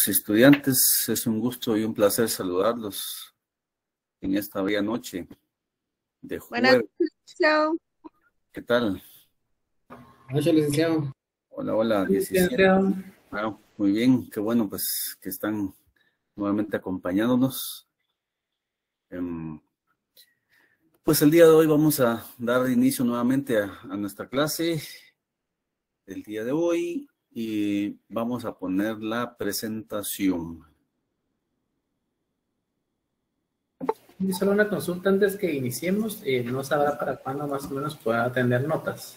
estudiantes, es un gusto y un placer saludarlos en esta bella noche de Buenas jueves. noches, licenciado. ¿Qué tal? Hola, licenciado. Hola, hola, 17. Licenciado. Ah, muy bien, qué bueno pues que están nuevamente acompañándonos. Pues el día de hoy vamos a dar inicio nuevamente a nuestra clase del día de hoy y vamos a poner la presentación. Y solo una consulta antes que iniciemos. ¿No sabrá para cuándo más o menos pueda atender notas?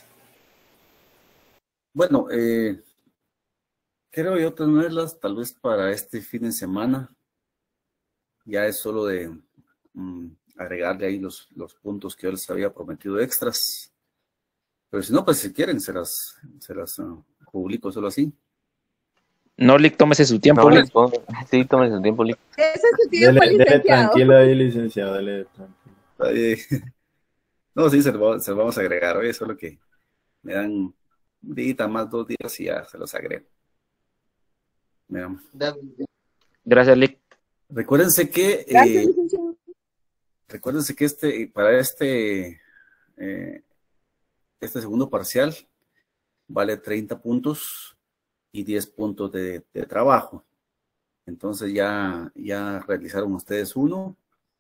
Bueno, creo yo tenerlas tal vez para este fin de semana. Ya es solo de agregarle ahí los puntos que yo les había prometido extras. Pero si no, pues si quieren, se las publico solo así. No, Lick, tómese su tiempo, No, Lick. sí, tómese su tiempo, Lick. Ese es su tiempo, Dele licenciado. tranquilo ahí, licenciado, dele tranquilo. Ahí. No, sí, se lo vamos a agregar. Oye, solo que me dan un día más, 2 días y ya se los agrego. Mira. Gracias, Lick. Recuérdense que Gracias, licenciado. para este segundo parcial vale 30 puntos y 10 puntos de trabajo. Entonces ya realizaron ustedes uno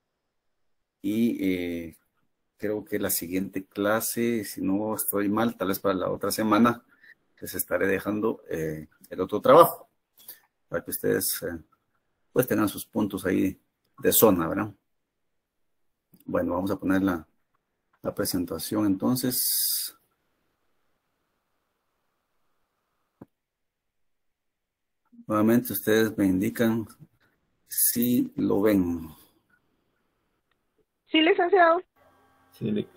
y creo que la siguiente clase, si no estoy mal, tal vez para la otra semana, les estaré dejando el otro trabajo para que ustedes pues tengan sus puntos ahí de zona, ¿verdad? Bueno, vamos a poner la presentación entonces. Nuevamente ustedes me indican si lo ven. Sí, licenciado. Sí,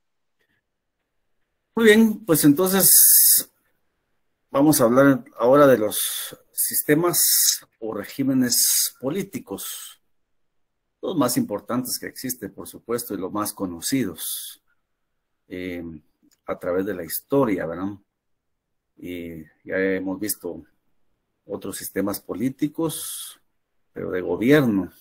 Muy bien, pues entonces vamos a hablar ahora de los sistemas o regímenes políticos, los más importantes que existen, por supuesto, y los más conocidos a través de la historia, ¿verdad? Y ya hemos visto otros sistemas políticos, pero de gobierno,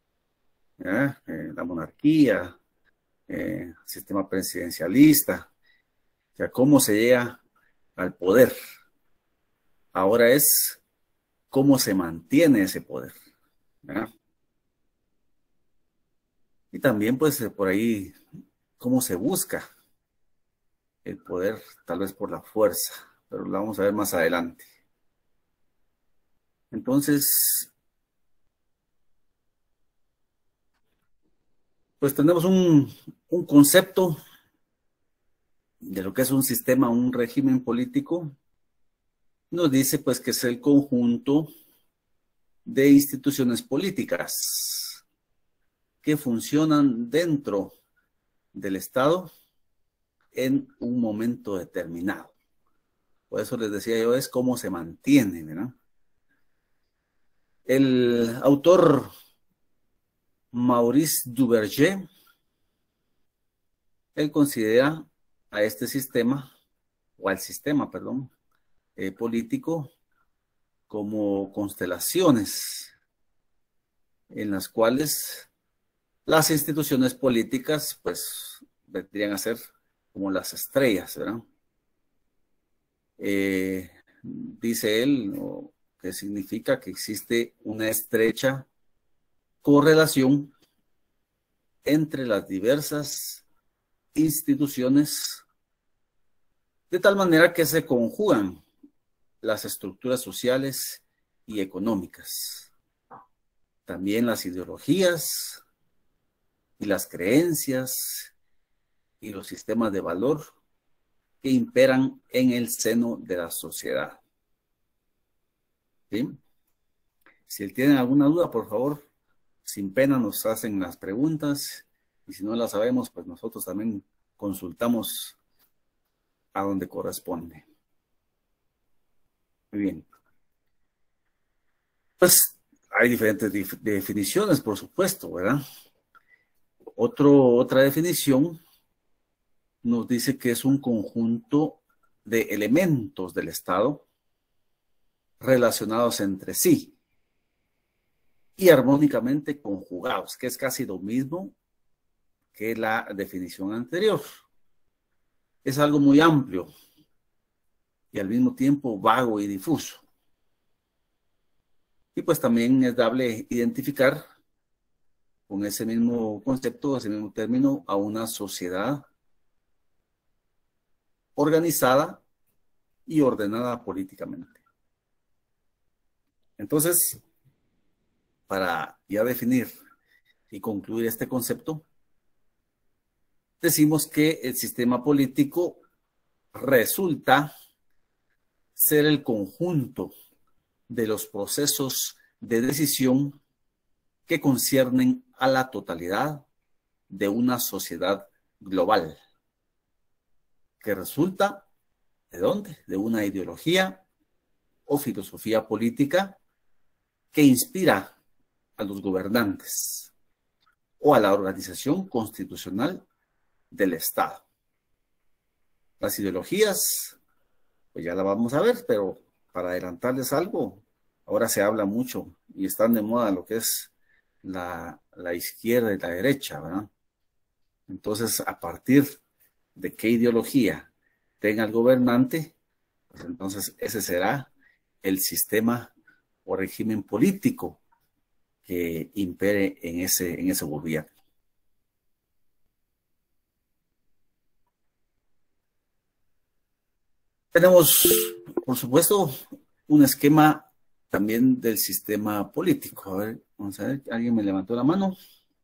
la monarquía, sistema presidencialista, o sea, cómo se llega al poder. Ahora es cómo se mantiene ese poder, ¿verdad? Y también, pues, por ahí, cómo se busca el poder, tal vez por la fuerza, pero lo vamos a ver más adelante. Entonces, pues tenemos un concepto de lo que es un sistema, un régimen político. Nos dice, pues, que es el conjunto de instituciones políticas que funcionan dentro del Estado en un momento determinado. Por eso les decía yo, es cómo se mantiene, ¿verdad? El autor Maurice Duverger, él considera a este sistema, o al sistema, perdón, político como constelaciones en las cuales las instituciones políticas, pues, vendrían a ser como las estrellas, ¿verdad? Dice él, que significa que existe una estrecha correlación entre las diversas instituciones, de tal manera que se conjugan las estructuras sociales y económicas, también las ideologías y las creencias y los sistemas de valor que imperan en el seno de la sociedad. ¿Sí? Si tienen alguna duda, por favor, sin pena nos hacen las preguntas, y si no las sabemos, pues nosotros también consultamos a donde corresponde. Muy bien. Pues hay diferentes definiciones, por supuesto, ¿verdad? Otra definición nos dice que es un conjunto de elementos del Estado relacionados entre sí y armónicamente conjugados, que es casi lo mismo que la definición anterior. Es algo muy amplio y al mismo tiempo vago y difuso. Y pues también es dable identificar con ese mismo concepto, ese mismo término, a una sociedad organizada y ordenada políticamente. Entonces, para ya definir y concluir este concepto, decimos que el sistema político resulta ser el conjunto de los procesos de decisión que conciernen a la totalidad de una sociedad global, que resulta ¿de dónde? De una ideología o filosofía política que inspira a los gobernantes o a la organización constitucional del Estado. Las ideologías, pues ya la vamos a ver, pero para adelantarles algo, ahora se habla mucho y están de moda lo que es la izquierda y la derecha, ¿verdad? Entonces, a partir de qué ideología tenga el gobernante, pues entonces ese será el sistema o régimen político que impere en ese gobierno. Tenemos, por supuesto, un esquema también del sistema político. A ver, vamos a ver, ¿alguien me levantó la mano?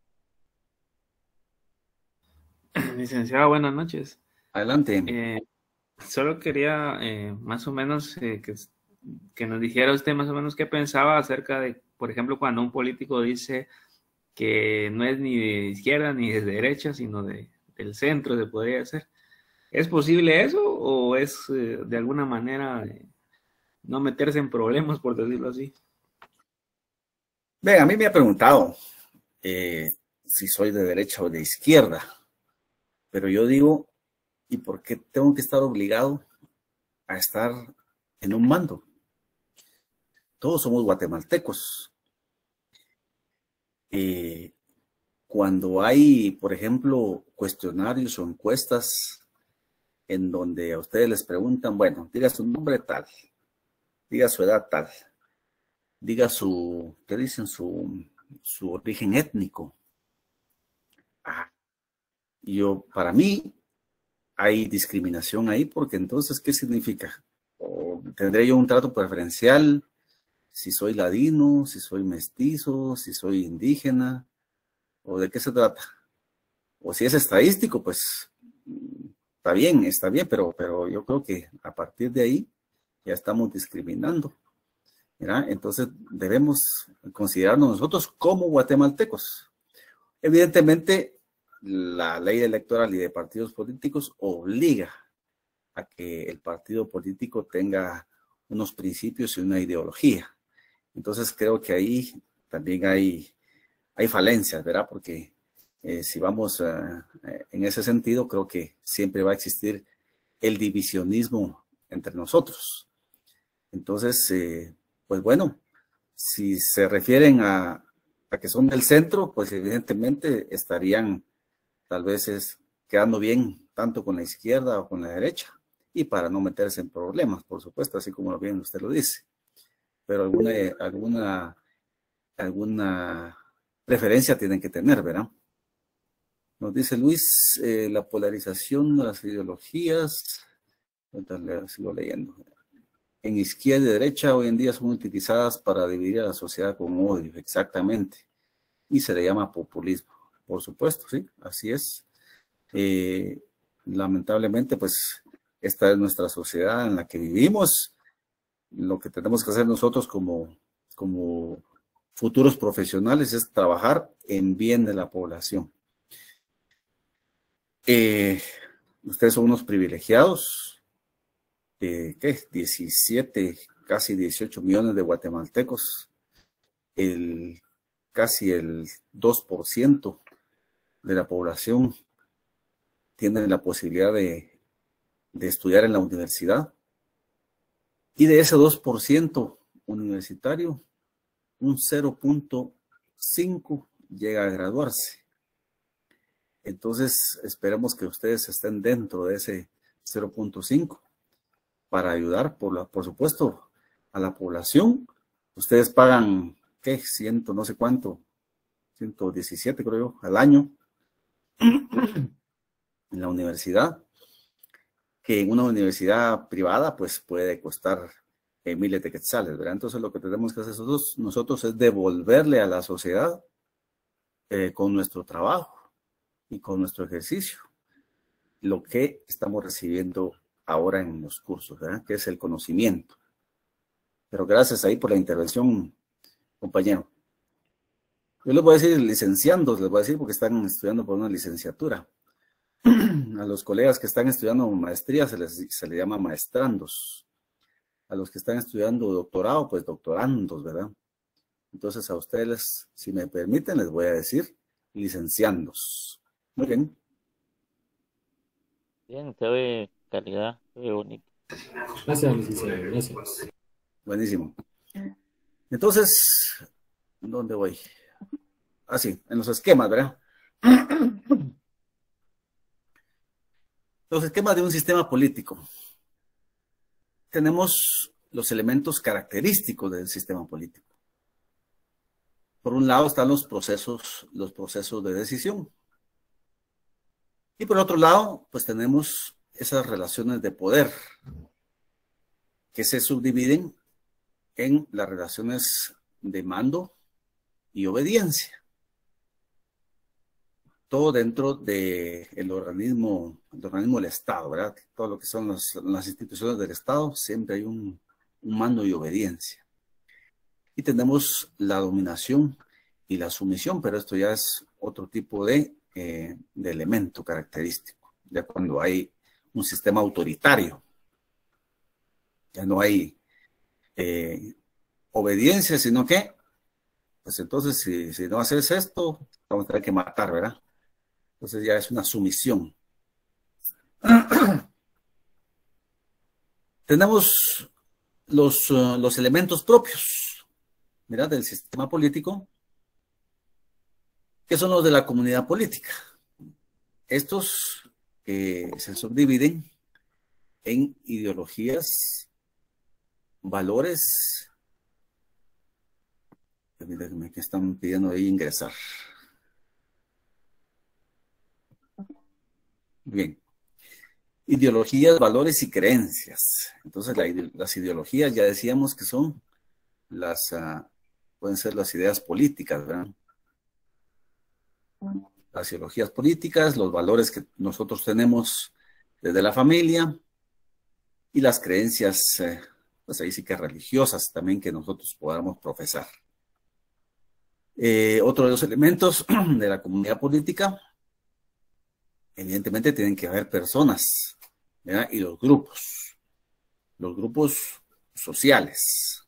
Licenciado, buenas noches. Adelante. Solo quería más o menos que nos dijera usted más o menos qué pensaba acerca de, por ejemplo, cuando un político dice que no es ni de izquierda ni de derecha, sino del centro, se podría decir. ¿Es posible eso o es de alguna manera no meterse en problemas, por decirlo así? Ven, a mí me ha preguntado si soy de derecha o de izquierda, pero yo digo, ¿y por qué tengo que estar obligado a estar en un mando? Todos somos guatemaltecos. Cuando hay, por ejemplo, cuestionarios o encuestas en donde a ustedes les preguntan, bueno, diga su nombre tal, diga su edad tal, diga ¿qué dicen? Su origen étnico. Para mí, hay discriminación ahí, porque entonces, ¿qué significa? ¿O tendré yo un trato preferencial si soy ladino, si soy mestizo, si soy indígena? ¿O de qué se trata? O si es estadístico, pues está bien, pero yo creo que a partir de ahí ya estamos discriminando, ¿verdad? Entonces debemos considerarnos nosotros como guatemaltecos. Evidentemente, la ley electoral y de partidos políticos obliga a que el partido político tenga unos principios y una ideología. Entonces creo que ahí también hay falencias, ¿verdad? Porque si vamos en ese sentido, creo que siempre va a existir el divisionismo entre nosotros. Entonces, pues bueno, si se refieren a que son del centro, pues evidentemente estarían tal vez quedando bien tanto con la izquierda o con la derecha, y para no meterse en problemas, por supuesto, así como bien usted lo dice. Pero alguna preferencia tienen que tener, ¿verdad? Nos dice Luis, la polarización de las ideologías, sigo leyendo. En izquierda y derecha hoy en día son utilizadas para dividir a la sociedad con odio, exactamente. Y se le llama populismo, por supuesto, sí, así es. Lamentablemente, pues, esta es nuestra sociedad en la que vivimos. Lo que tenemos que hacer nosotros como futuros profesionales es trabajar en bien de la población. Ustedes son unos privilegiados, ¿qué? 17, casi 18 millones de guatemaltecos, casi el 2% de la población tienen la posibilidad de estudiar en la universidad, y de ese 2% universitario, un 0.1% 0.5 llega a graduarse. Entonces, esperemos que ustedes estén dentro de ese 0.5 para ayudar, por supuesto, a la población. Ustedes pagan, ¿qué? No sé cuánto, 117 creo yo, al año en la universidad, que en una universidad privada pues puede costar miles de quetzales, ¿verdad? Entonces lo que tenemos que hacer nosotros es devolverle a la sociedad con nuestro trabajo y con nuestro ejercicio lo que estamos recibiendo ahora en los cursos, ¿verdad? Que es el conocimiento. Pero gracias ahí por la intervención, compañero. Yo les voy a decir licenciandos, les voy a decir porque están estudiando por una licenciatura. A los colegas que están estudiando maestría se les llama maestrandos. A los que están estudiando doctorado, pues doctorandos, ¿verdad? Entonces a ustedes, si me permiten, les voy a decir licenciandos. Muy bien. Bien, se ve calidad, se ve bonito. Gracias, licenciado, gracias. Buenísimo. Entonces, ¿dónde voy? Ah, sí, en los esquemas, ¿verdad? Los esquemas de un sistema político. Tenemos los elementos característicos del sistema político. Por un lado están los procesos de decisión. Y por otro lado, pues tenemos esas relaciones de poder que se subdividen en las relaciones de mando y obediencia. Todo dentro del organismo del Estado, ¿verdad? Todo lo que son las instituciones del Estado, siempre hay un mando y obediencia. Y tenemos la dominación y la sumisión, pero esto ya es otro tipo de elemento característico. Ya cuando hay un sistema autoritario, ya no hay obediencia, sino que, pues entonces si no haces esto, vamos a tener que matar, ¿verdad? Entonces ya es una sumisión. Tenemos los elementos propios, ¿verdad? Del sistema político, que son los de la comunidad política. Estos se subdividen en ideologías, valores. Permítanme que están pidiendo ahí ingresar. Bien. Ideologías, valores y creencias. Entonces, las ideologías ya decíamos que son pueden ser las ideas políticas, ¿verdad? Las ideologías políticas, los valores que nosotros tenemos desde la familia y las creencias, pues ahí sí que religiosas también que nosotros podamos profesar. Otro de los elementos de la comunidad política, evidentemente tienen que haber personas, ¿verdad? Y los grupos sociales,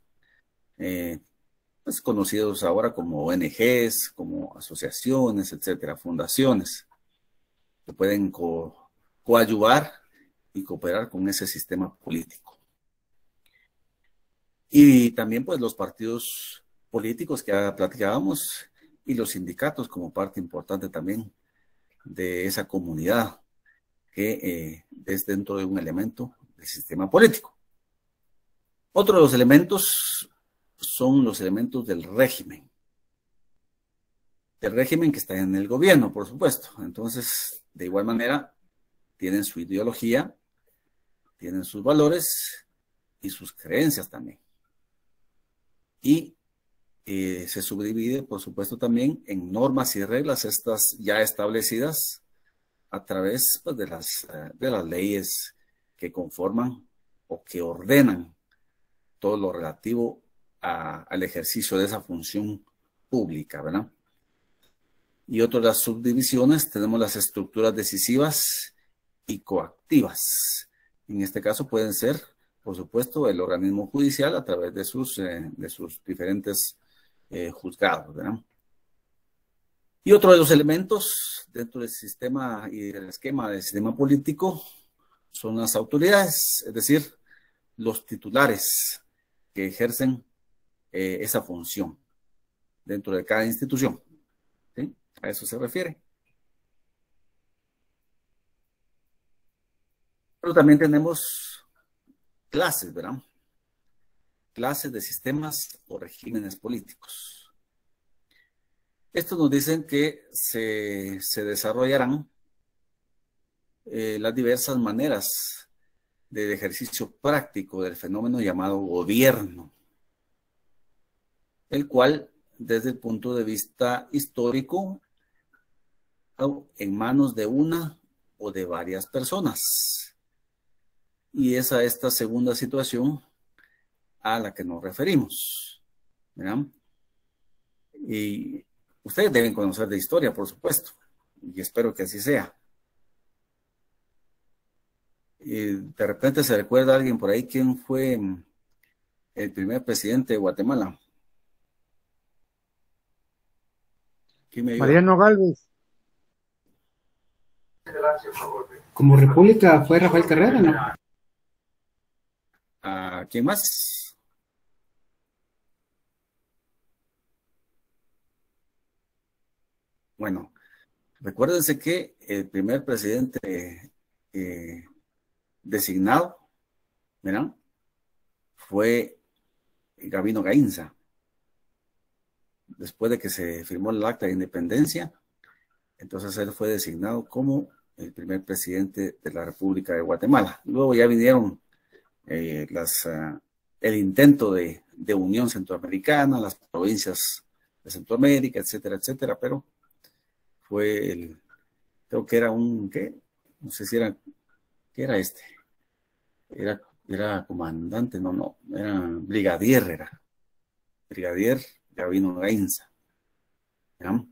pues conocidos ahora como ONGs, como asociaciones, etcétera, fundaciones, que pueden coadyuvar y cooperar con ese sistema político. Y también pues los partidos políticos que ya platicábamos y los sindicatos como parte importante también de esa comunidad que es dentro de un elemento del sistema político. Otro de los elementos son los elementos del régimen que está en el gobierno, por supuesto. Entonces, de igual manera, tienen su ideología, tienen sus valores y sus creencias también. Y se subdivide, por supuesto, también en normas y reglas, estas ya establecidas a través pues, de las leyes que conforman o que ordenan todo lo relativo al ejercicio de esa función pública, ¿verdad? Y otra de las subdivisiones tenemos las estructuras decisivas y coactivas. En este caso pueden ser, por supuesto, el organismo judicial a través de sus diferentes juzgados, ¿verdad? Y otro de los elementos dentro del sistema y del esquema del sistema político son las autoridades, es decir, los titulares que ejercen esa función. dentro de cada institución. ¿Sí? A eso se refiere. Pero también tenemos clases, ¿verdad? Clases de sistemas o regímenes políticos. Estos nos dicen que se desarrollarán las diversas maneras del ejercicio práctico del fenómeno llamado gobierno, el cual, desde el punto de vista histórico, en manos de una o de varias personas. Y es a esta segunda situación a la que nos referimos, ¿verdad? Y ustedes deben conocer de historia, por supuesto, y espero que así sea. Y de repente se recuerda a alguien por ahí quién fue el primer presidente de Guatemala. ¿Quién me ayuda? Mariano Gálvez. Como república fue Rafael Carrera, ¿no? ¿A quién más? Bueno, recuérdense que el primer presidente designado, ¿verdad? Fue Gabino Gainza. Después de que se firmó el Acta de Independencia, entonces él fue designado como el primer presidente de la República de Guatemala. Luego ya vinieron el intento de unión centroamericana, las provincias de Centroamérica, etcétera, etcétera, pero fue creo que era ¿qué? No sé si era, ¿qué era este? Era comandante, no, era brigadier Gabino Gainza. ¿Ya?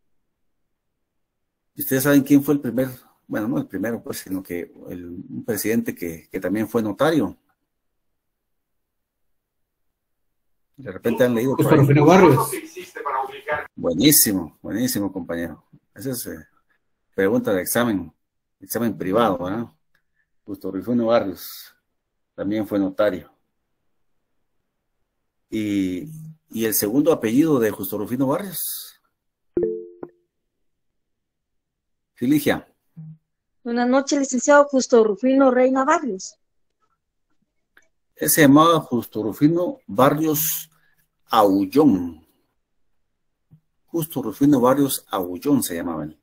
¿Y ustedes saben quién fue el primer, bueno, no el primero, pues, sino que un presidente que también fue notario? De repente han leído por ahí. Rufino Barrios. Buenísimo, buenísimo, compañero. Esa es pregunta de examen privado, ¿verdad? Justo Rufino Barrios también fue notario. Y el segundo apellido de Justo Rufino Barrios. Filigia. Buenas noches, licenciado Justo Rufino Reina Barrios. Se llamaba Justo Rufino Barrios Aullón. Justo Rufino Barrios Aullón se llamaba él.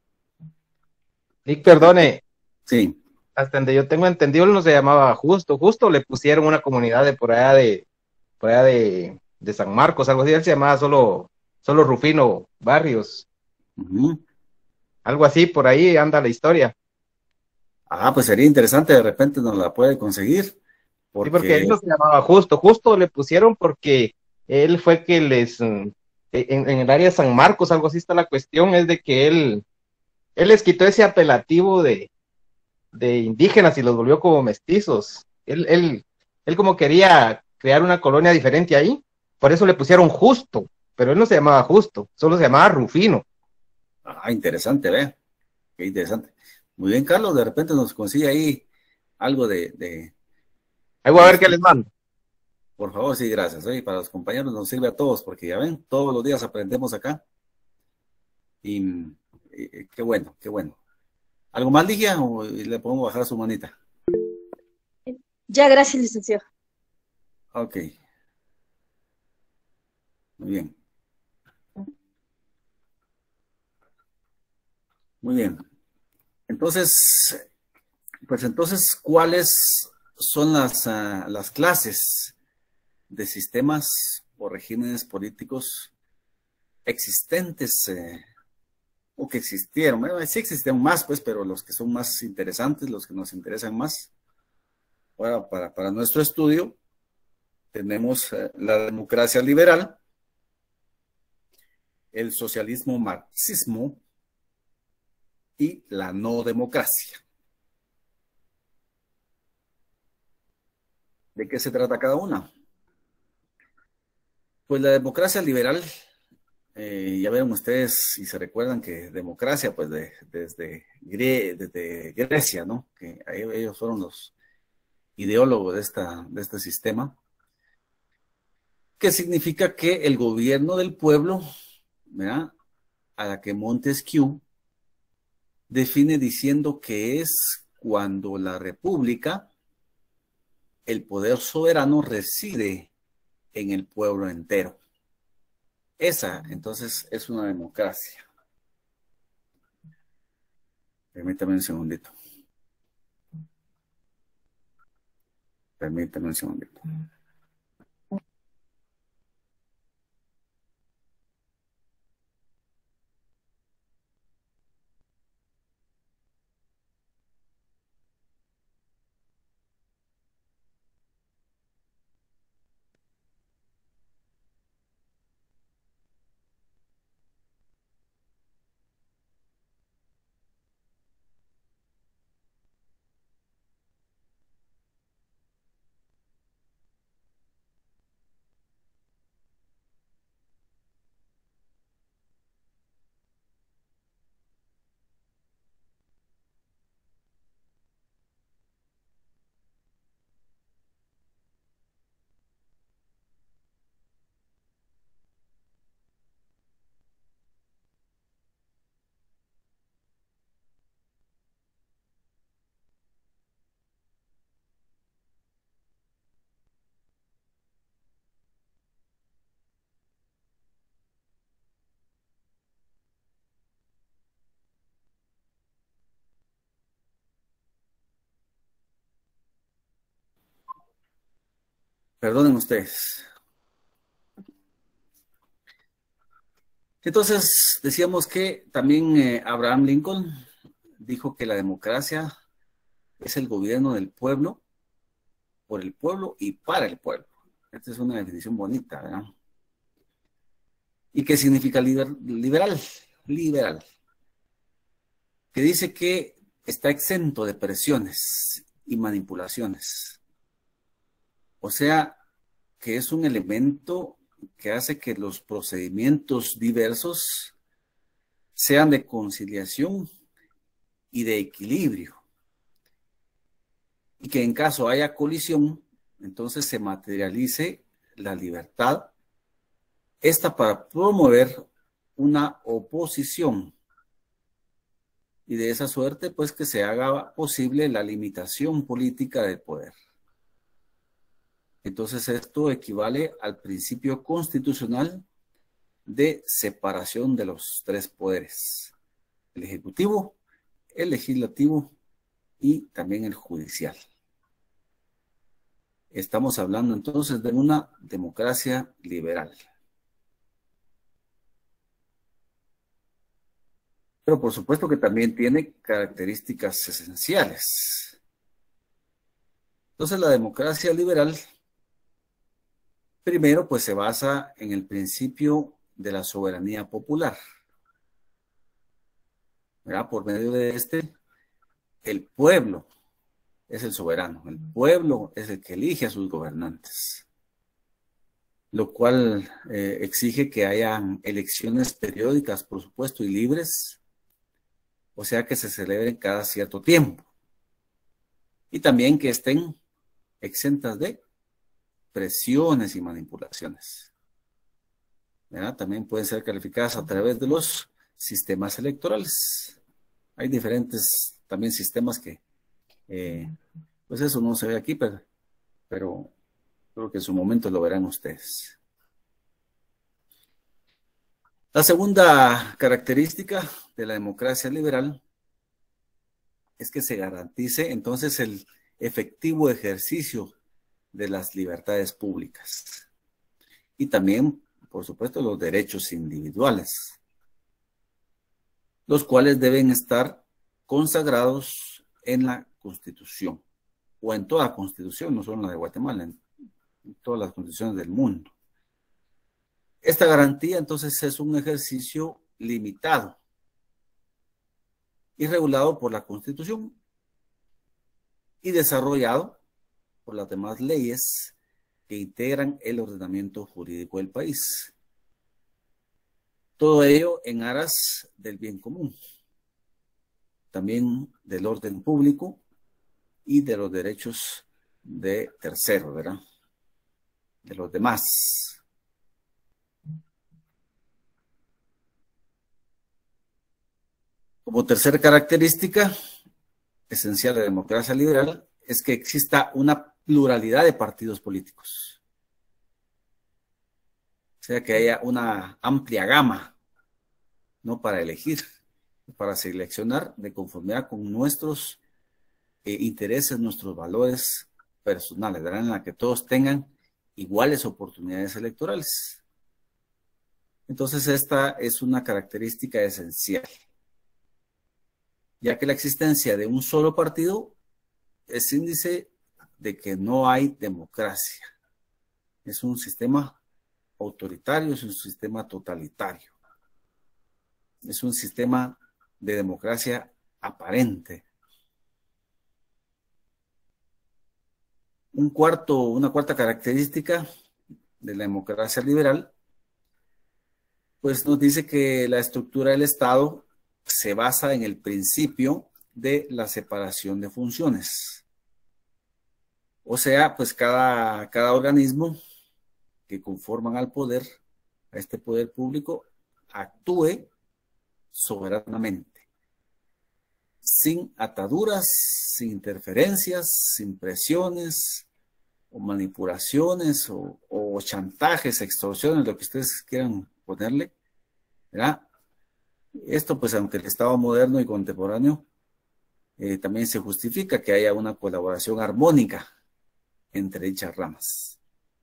Y perdone, Sí. hasta donde yo tengo entendido, él no se llamaba Justo le pusieron una comunidad de por allá de San Marcos, algo así. Él se llamaba solo Rufino Barrios. Algo así, por ahí anda la historia. Pues sería interesante, de repente nos la puede conseguir. Sí, porque él no se llamaba Justo le pusieron porque él fue que en el área de San Marcos, algo así está la cuestión, es de que él les quitó ese apelativo de indígenas y los volvió como mestizos. Él como quería crear una colonia diferente ahí, por eso le pusieron Justo, pero él no se llamaba Justo, solo se llamaba Rufino. Interesante, ¿ve? Qué interesante. Muy bien, Carlos, de repente nos consigue ahí algo de... Ahí voy a ver qué les mando. Por favor, sí, gracias. Y para los compañeros nos sirve a todos, porque ya ven, todos los días aprendemos acá. Y qué bueno, qué bueno. ¿Algo más, Ligia, o le podemos bajar su manita? Ya, gracias, licenciado. Ok. Muy bien. Muy bien. Entonces, ¿cuáles son las clases de sistemas o regímenes políticos existentes o que existieron? Bueno, sí existieron más, pues, pero los que son más interesantes, los que nos interesan más. Ahora, para nuestro estudio, tenemos la democracia liberal, el socialismo marxismo y la no democracia. ¿De qué se trata cada una? Pues la democracia liberal, ya ven ustedes, si se recuerdan que democracia, pues desde Grecia, ¿no? Que ellos fueron los ideólogos de este sistema, que significa que el gobierno del pueblo, ¿verdad?, a la que Montesquieu define diciendo que es cuando la república, el poder soberano reside en el pueblo entero. Esa, entonces, es una democracia. Permítame un segundito. Permítame un segundito. Perdonen ustedes. Entonces, decíamos que también Abraham Lincoln dijo que la democracia es el gobierno del pueblo, por el pueblo y para el pueblo. Esta es una definición bonita, ¿verdad? ¿Y qué significa liberal? Liberal. Que dice que está exento de presiones y manipulaciones. O sea, que es un elemento que hace que los procedimientos diversos sean de conciliación y de equilibrio. Y que en caso haya colisión, entonces se materialice la libertad, esta para promover una oposición. Y de esa suerte, pues, que se haga posible la limitación política del poder. Entonces, esto equivale al principio constitucional de separación de los tres poderes: el ejecutivo, el legislativo y también el judicial. Estamos hablando entonces de una democracia liberal. Pero por supuesto que también tiene características esenciales. Entonces, la democracia liberal, primero, pues se basa en el principio de la soberanía popular, ¿verdad? Por medio de este, el pueblo es el soberano, el pueblo es el que elige a sus gobernantes, lo cual exige que hayan elecciones periódicas, por supuesto, y libres, o sea, que se celebren cada cierto tiempo, y también que estén exentas de presiones y manipulaciones, ¿verdad? También pueden ser calificadas a través de los sistemas electorales. Hay diferentes también sistemas que, pues eso no se ve aquí, pero creo que en su momento lo verán ustedes. La segunda característica de la democracia liberal es que se garantice entonces el efectivo ejercicio de las libertades públicas y también, por supuesto, los derechos individuales, los cuales deben estar consagrados en la Constitución, o en toda Constitución, no solo en la de Guatemala, en todas las constituciones del mundo. Esta garantía, entonces, es un ejercicio limitado y regulado por la Constitución y desarrollado por las demás leyes que integran el ordenamiento jurídico del país. Todo ello en aras del bien común, también del orden público y de los derechos de terceros, ¿verdad? De los demás. Como tercera característica esencial de la democracia liberal es que exista una pluralidad de partidos políticos. O sea, que haya una amplia gama, ¿no? Para elegir, para seleccionar de conformidad con nuestros intereses, nuestros valores personales, ¿verdad? En la que todos tengan iguales oportunidades electorales. Entonces, esta es una característica esencial, ya que la existencia de un solo partido es índice de que no hay democracia. Es un sistema autoritario, es un sistema totalitario. Es un sistema de democracia aparente. Una cuarta característica de la democracia liberal, pues nos dice que la estructura del Estado se basa en el principio de la separación de funciones. O sea, pues cada organismo que conforman al poder, a este poder público, actúe soberanamente, sin ataduras, sin interferencias, sin presiones o manipulaciones o chantajes, extorsiones, lo que ustedes quieran ponerle, ¿verdad? Esto, pues, aunque el Estado moderno y contemporáneo también se justifica que haya una colaboración armónica entre dichas ramas.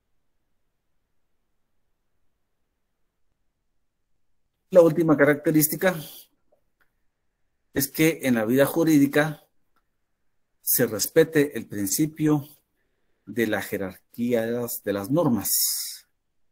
La última característica es que en la vida jurídica se respete el principio de la jerarquía de las normas,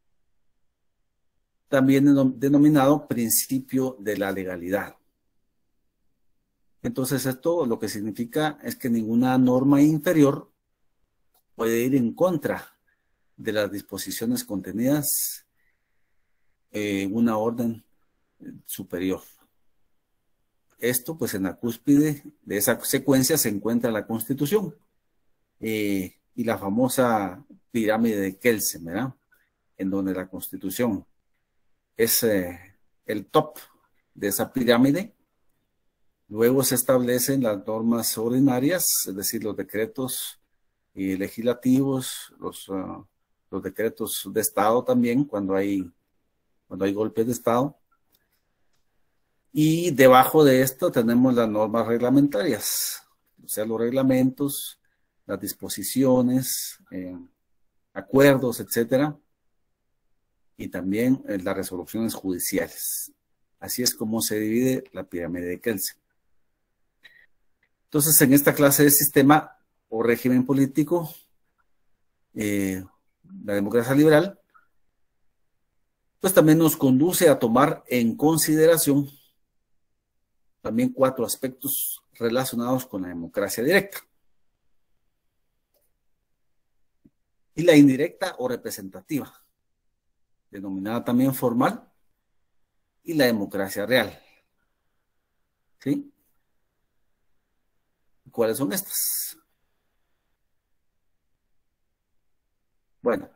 también denominado principio de la legalidad. Entonces, esto lo que significa es que ninguna norma inferior puede ir en contra de las disposiciones contenidas en una orden superior. Esto, pues, en la cúspide de esa secuencia se encuentra la Constitución y la famosa pirámide de Kelsen, ¿verdad? En donde la Constitución es el top de esa pirámide. Luego se establecen las normas ordinarias, es decir, los decretos legislativos, los decretos de Estado también, cuando hay golpes de Estado. Y debajo de esto tenemos las normas reglamentarias, o sea, los reglamentos, las disposiciones, acuerdos, etcétera, y también las resoluciones judiciales. Así es como se divide la pirámide de Kelsen. Entonces, en esta clase de sistema o régimen político, la democracia liberal, pues también nos conduce a tomar en consideración también 4 aspectos relacionados con la democracia directa. Y la indirecta o representativa, denominada también formal, y la democracia real. ¿Sí? ¿Cuáles son estas? Bueno,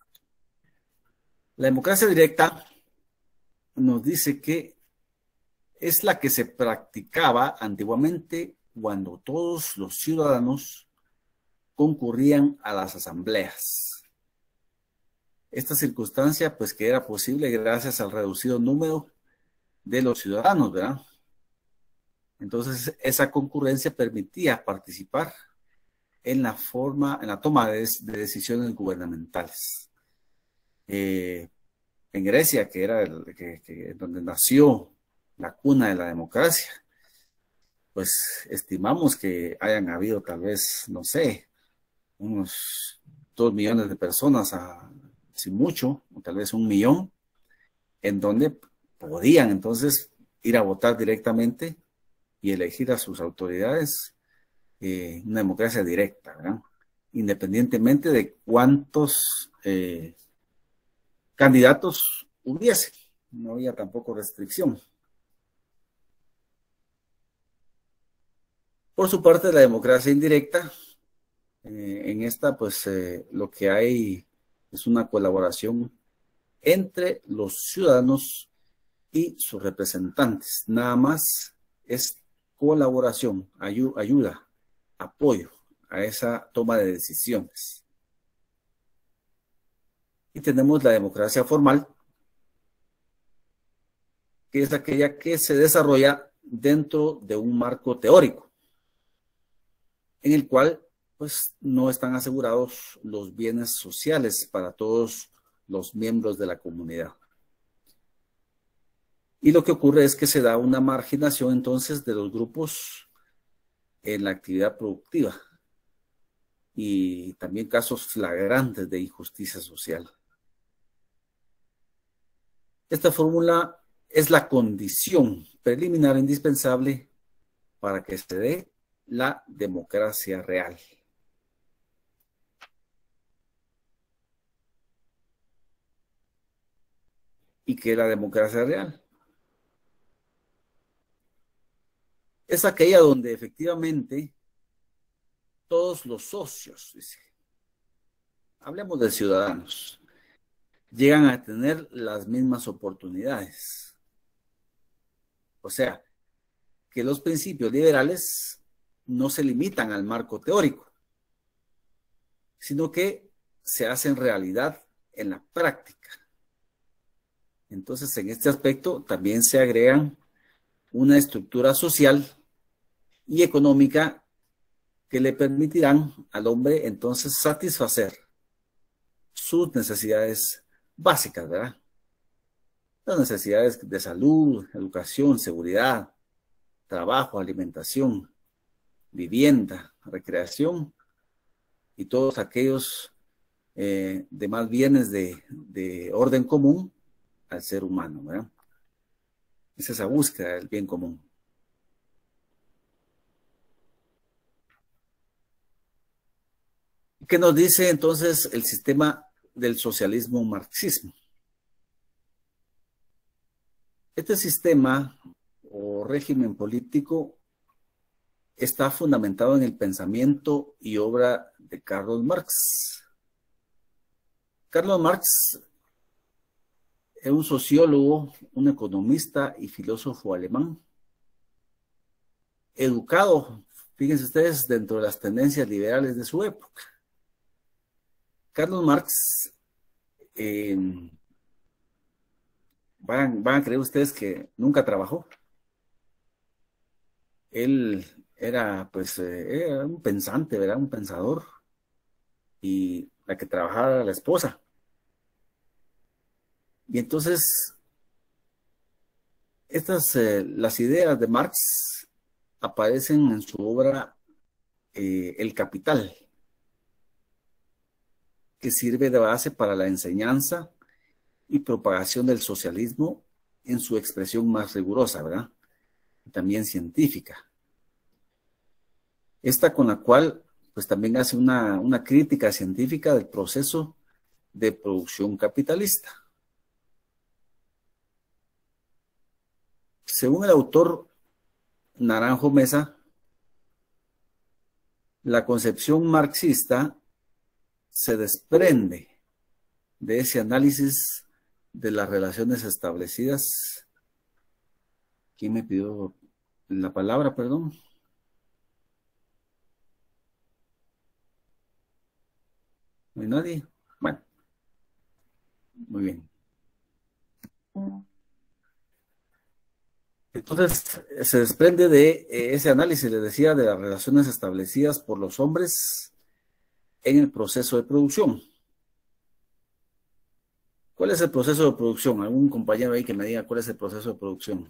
la democracia directa nos dice que es la que se practicaba antiguamente cuando todos los ciudadanos concurrían a las asambleas. Esta circunstancia, pues, que era posible gracias al reducido número de los ciudadanos, ¿verdad? Entonces, esa concurrencia permitía participar en la toma de decisiones gubernamentales. En Grecia, que era donde nació la cuna de la democracia, pues estimamos que hayan habido tal vez, no sé, unos 2 millones de personas, sin mucho, o tal vez 1 millón, en donde podían entonces ir a votar directamente y elegir a sus autoridades, una democracia directa, ¿verdad? Independientemente de cuántos candidatos hubiese, no había tampoco restricción. Por su parte, la democracia indirecta, en esta, pues, lo que hay es una colaboración entre los ciudadanos y sus representantes, nada más es colaboración, ayuda, apoyo a esa toma de decisiones. Y tenemos la democracia formal, que es aquella que se desarrolla dentro de un marco teórico, en el cual pues no están asegurados los bienes sociales para todos los miembros de la comunidad. Y lo que ocurre es que se da una marginación entonces de los grupos en la actividad productiva y también casos flagrantes de injusticia social. Esta fórmula es la condición preliminar indispensable para que se dé la democracia real. ¿Y qué es la democracia real? Es aquella donde efectivamente todos los socios, dice, hablemos de ciudadanos, llegan a tener las mismas oportunidades. O sea, que los principios liberales no se limitan al marco teórico, sino que se hacen realidad en la práctica. Entonces, en este aspecto también se agregan una estructura social y económica que le permitirán al hombre entonces satisfacer sus necesidades básicas, ¿verdad? Las necesidades de salud, educación, seguridad, trabajo, alimentación, vivienda, recreación y todos aquellos demás bienes de orden común al ser humano, ¿verdad? Es esa búsqueda del bien común. ¿Qué nos dice entonces el sistema del socialismo marxismo? Este sistema o régimen político está fundamentado en el pensamiento y obra de Karl Marx. Karl Marx es un sociólogo, un economista y filósofo alemán, educado, fíjense ustedes, dentro de las tendencias liberales de su época. Karl Marx, van a creer ustedes que nunca trabajó. Él era, pues, era un pensante, ¿verdad? Un pensador. Y la que trabajaba era la esposa. Y entonces, las ideas de Marx aparecen en su obra El Capital, que sirve de base para la enseñanza y propagación del socialismo en su expresión más rigurosa, ¿verdad? También científica. Esta con la cual, pues también hace una crítica científica del proceso de producción capitalista. Según el autor Naranjo Mesa, la concepción marxista se desprende de ese análisis de las relaciones establecidas. ¿Quién me pidió la palabra, perdón? ¿No hay nadie? Bueno, muy bien. Entonces, se desprende de ese análisis, les decía, de las relaciones establecidas por los hombres en el proceso de producción. ¿Cuál es el proceso de producción? ¿Algún compañero ahí que me diga cuál es el proceso de producción?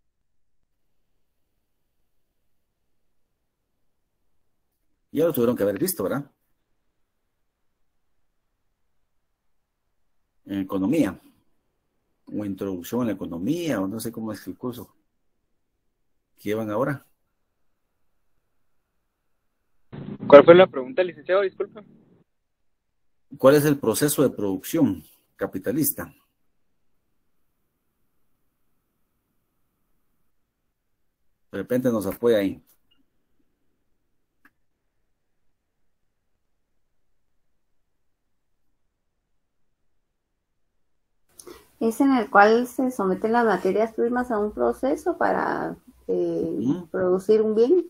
Ya lo tuvieron que haber visto, ¿verdad? En economía, o introducción a la economía, o no sé cómo es el curso que llevan ahora. ¿Cuál fue la pregunta, licenciado? Disculpa. ¿Cuál es el proceso de producción capitalista? De repente nos apoya ahí. Es en el cual se someten las materias primas a un proceso para producir un bien.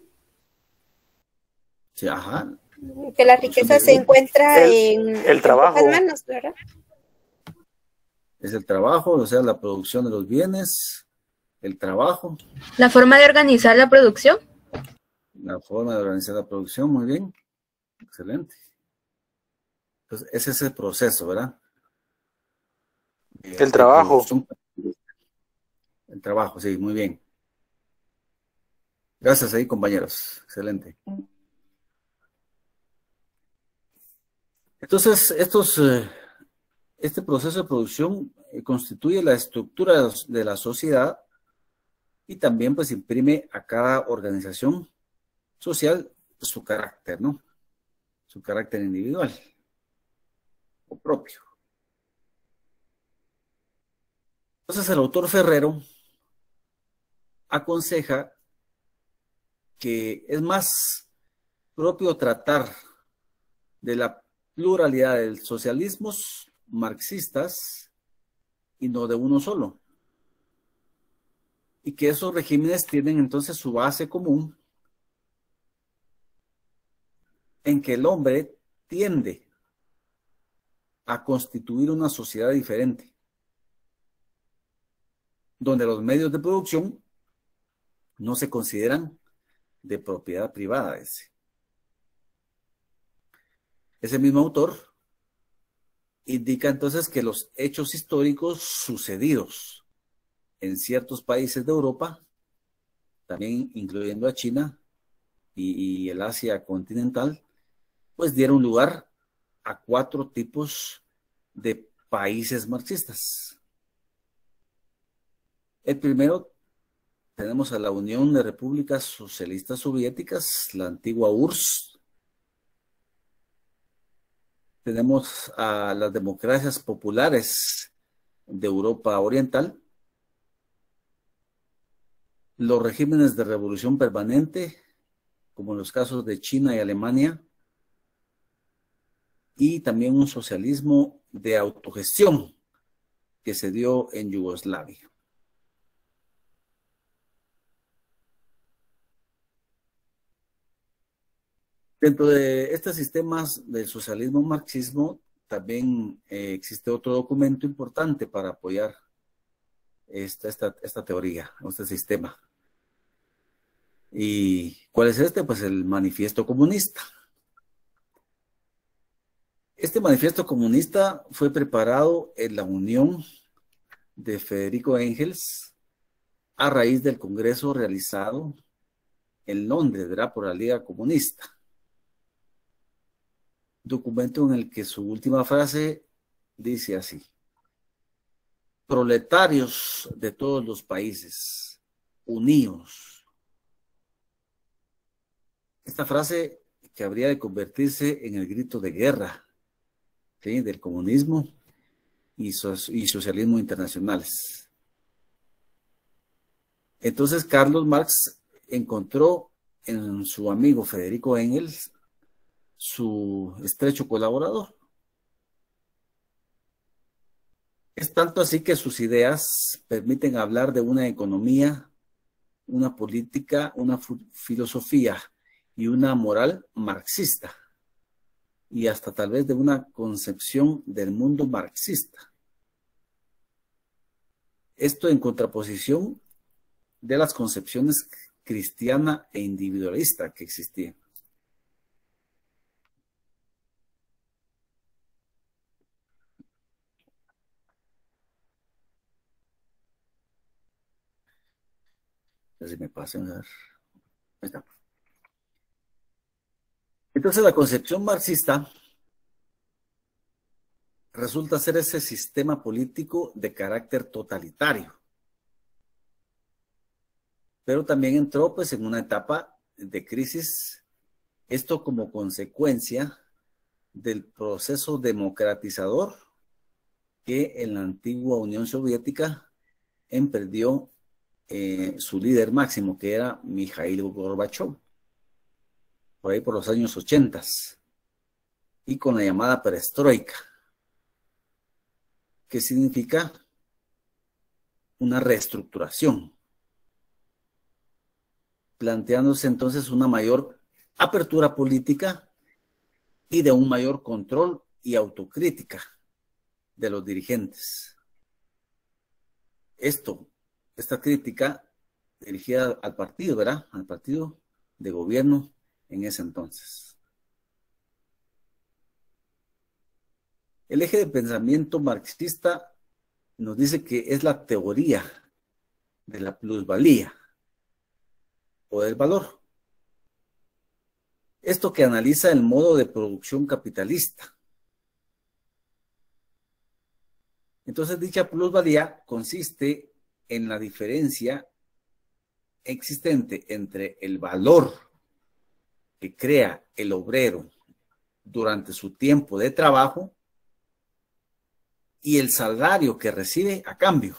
Sí, ajá. Que la riqueza se encuentra en el trabajo. pocas manos, ¿verdad? Es el trabajo, o sea, la producción de los bienes, el trabajo. La forma de organizar la producción. La forma de organizar la producción, muy bien. Excelente. Entonces, ese es el proceso, ¿verdad? El trabajo. El trabajo, sí, muy bien. Gracias ahí, compañeros. Excelente. Entonces, este proceso de producción constituye la estructura de la sociedad y también pues imprime a cada organización social su carácter, ¿no? Su carácter individual o propio. Entonces el autor Ferrero aconseja que es más propio tratar de la pluralidad de socialismos marxistas y no de uno solo. Y que esos regímenes tienen entonces su base común en que el hombre tiende a constituir una sociedad diferente, donde los medios de producción no se consideran de propiedad privada. Ese mismo autor indica entonces que los hechos históricos sucedidos en ciertos países de Europa, también incluyendo a China y el Asia continental, pues dieron lugar a 4 tipos de países marxistas. El primero, tenemos a la Unión de Repúblicas Socialistas Soviéticas, la antigua URSS. Tenemos a las democracias populares de Europa Oriental, los regímenes de revolución permanente, como en los casos de China y Alemania, y también un socialismo de autogestión que se dio en Yugoslavia. Dentro de estos sistemas del socialismo marxismo también existe otro documento importante para apoyar esta teoría, este sistema. ¿Y cuál es este? Pues el Manifiesto Comunista. Este Manifiesto Comunista fue preparado en la unión de Federico Engels a raíz del congreso realizado en Londres, ¿verdad?, por la Liga Comunista. Documento en el que su última frase dice así: proletarios de todos los países, unidos. Esta frase que habría de convertirse en el grito de guerra, ¿sí?, del comunismo y socialismo internacionales. Entonces Carlos Marx encontró en su amigo Federico Engels su estrecho colaborador. Es tanto así que sus ideas permiten hablar de una economía, una política, una filosofía y una moral marxista, y hasta tal vez de una concepción del mundo marxista. Esto en contraposición de las concepciones cristiana e individualista que existían. Si me pasen a ver. Ahí está. Entonces la concepción marxista resulta ser ese sistema político de carácter totalitario, pero también entró pues en una etapa de crisis, esto como consecuencia del proceso democratizador que en la antigua Unión Soviética emprendió su líder máximo, que era Mikhail Gorbachev, por ahí por los años 80, y con la llamada perestroika, que significa una reestructuración. planteándose entonces una mayor apertura política y de un mayor control y autocrítica de los dirigentes. Esta crítica dirigida al partido, ¿verdad? Al partido de gobierno en ese entonces. El eje de pensamiento marxista nos dice que es la teoría de la plusvalía o del valor. Esto que analiza el modo de producción capitalista. Entonces, dicha plusvalía consiste en la diferencia existente entre el valor que crea el obrero durante su tiempo de trabajo y el salario que recibe a cambio.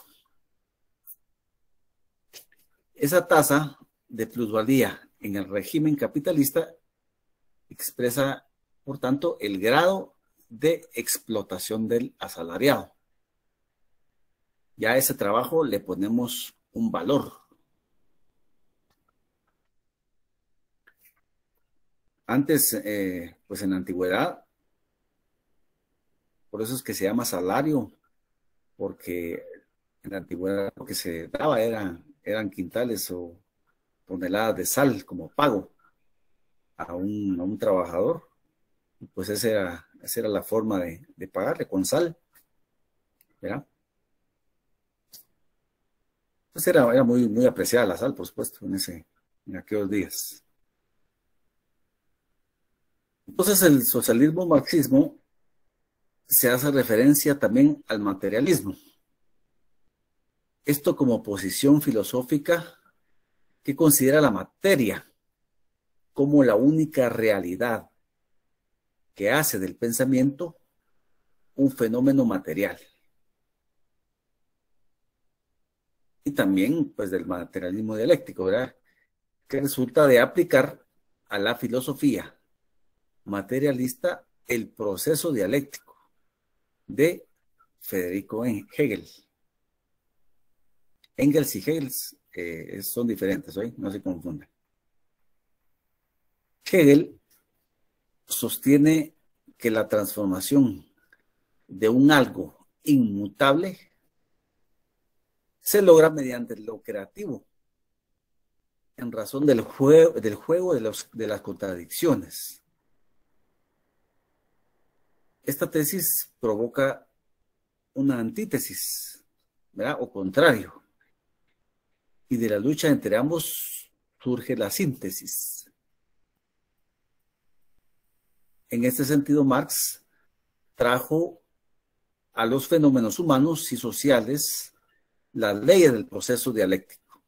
Esa tasa de plusvalía en el régimen capitalista expresa, por tanto, el grado de explotación del asalariado. Ya a ese trabajo le ponemos un valor. Antes, pues en la antigüedad, por eso es que se llama salario, porque en la antigüedad lo que se daba eran quintales o toneladas de sal como pago a un trabajador. Pues esa era la forma de pagarle con sal, ¿verdad? Pues era muy, muy apreciada la sal, por supuesto, en aquellos días. Entonces el socialismo marxismo se hace referencia también al materialismo. Esto como posición filosófica que considera la materia como la única realidad que hace del pensamiento un fenómeno material. Y también, pues, del materialismo dialéctico, ¿verdad? Que resulta de aplicar a la filosofía materialista el proceso dialéctico de Federico Hegel. Engels y Hegel son diferentes, ¿oí? No se confundan. Hegel sostiene que la transformación de un algo inmutable se logra mediante lo creativo, en razón del juego de las contradicciones. Esta tesis provoca una antítesis, ¿verdad? O contrario. Y de la lucha entre ambos surge la síntesis. En este sentido, Marx trajo a los fenómenos humanos y sociales las leyes del proceso dialéctico.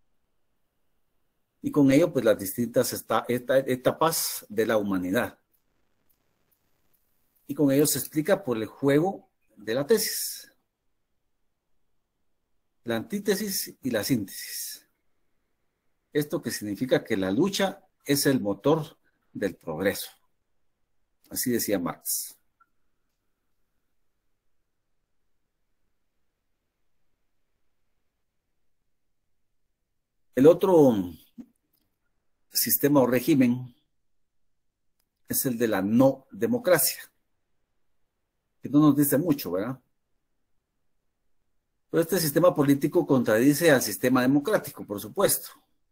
Y con ello, pues, las distintas etapas de la humanidad. Y con ello se explica por el juego de la tesis, la antítesis y la síntesis. Esto que significa que la lucha es el motor del progreso. Así decía Marx. El otro sistema o régimen es el de la no democracia, que no nos dice mucho, ¿verdad? Pero este sistema político contradice al sistema democrático, por supuesto.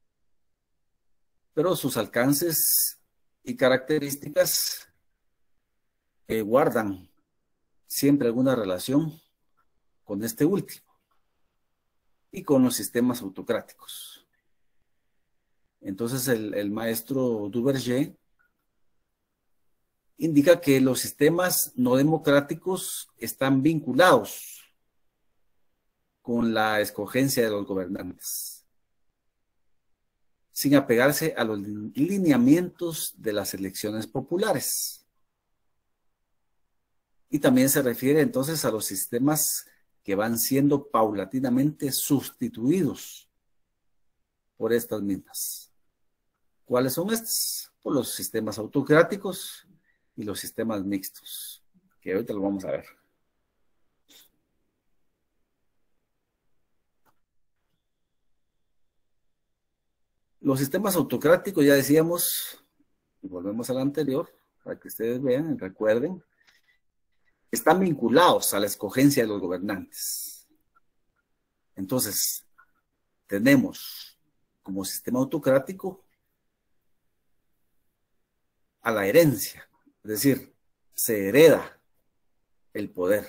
Pero sus alcances y características guardan siempre alguna relación con este último y con los sistemas autocráticos. Entonces el maestro Duverger indica que los sistemas no democráticos están vinculados con la escogencia de los gobernantes, sin apegarse a los lineamientos de las elecciones populares. Y también se refiere entonces a los sistemas que van siendo paulatinamente sustituidos por estas mismas. ¿Cuáles son estos? Por los sistemas autocráticos y los sistemas mixtos, que ahorita lo vamos a ver. Los sistemas autocráticos, ya decíamos, y volvemos al anterior, para que ustedes vean, recuerden, están vinculados a la escogencia de los gobernantes. Entonces, tenemos como sistema autocrático a la herencia, es decir, se hereda el poder.